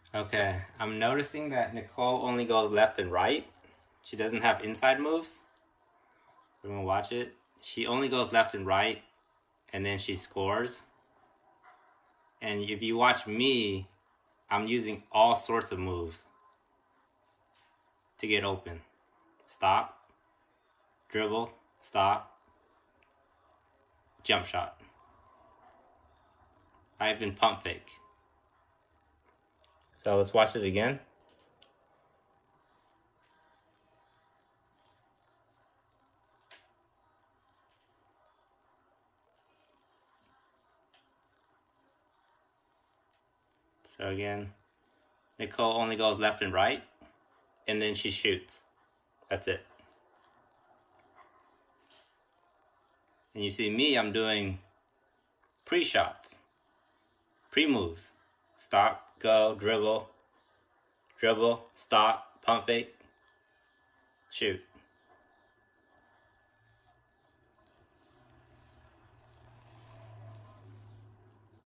Okay, I'm noticing that Nicole only goes left and right. She doesn't have inside moves. So we're gonna watch it. She only goes left and right, and then she scores. And if you watch me, I'm using all sorts of moves to get open. Stop, dribble, stop, jump shot. I even pump fake. So let's watch it again. So again, Nicole only goes left and right, and then she shoots. That's it. And you see me, I'm doing pre-shots, pre-moves. Stop, go, dribble, dribble, stop, pump fake, shoot.